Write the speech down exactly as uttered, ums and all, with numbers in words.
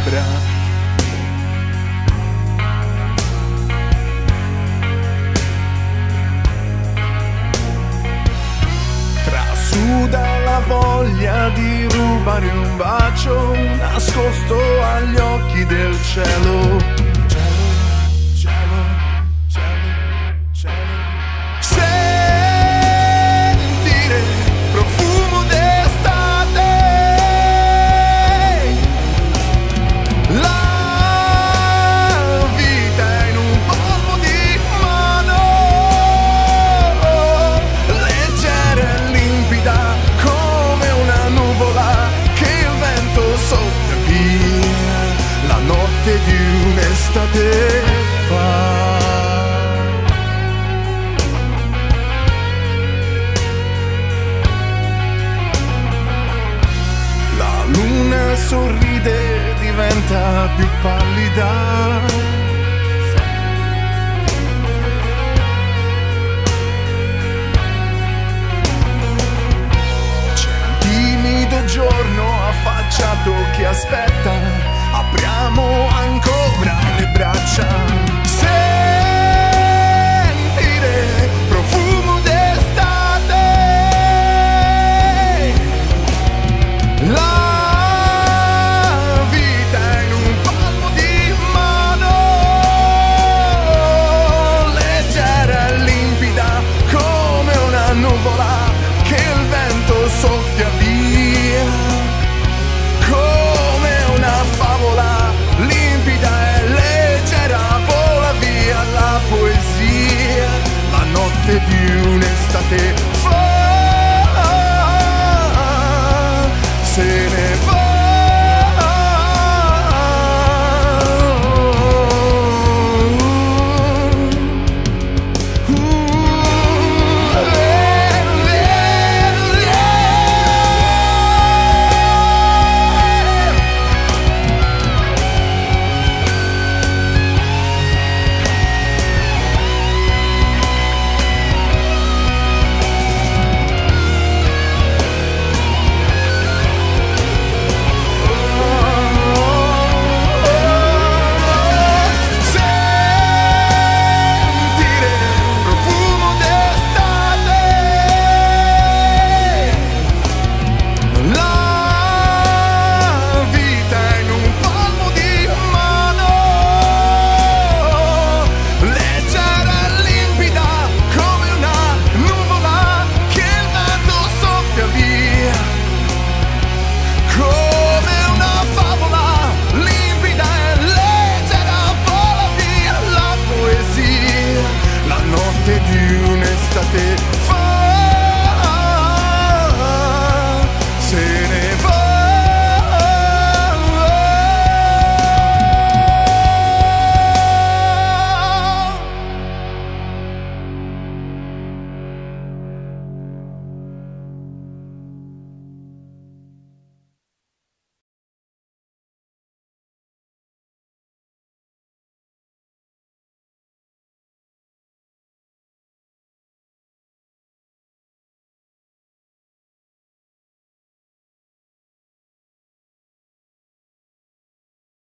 labbra. Trasuda la voglia di rubare un bacio nascosto agli occhi del cielo. Cielo, cielo, cielo, cielo. Sentire profumo d'estate, la vita in un palmo di mano, leggera e limpida come una nuvola che il vento soffia via, la notte di un'estate fa. La luna sorride, diventa più pallida. C'è un timido giorno affacciato che aspetta, apriamo ancora le braccia. Sentire profumo d'estate, la vita in un palmo di mano, leggera e limpida come una nuvola che il vento soffia via, come una favola limpida e leggera vola via la poesia, la notte di un'estate fa, se ne va. Di un'estate fa.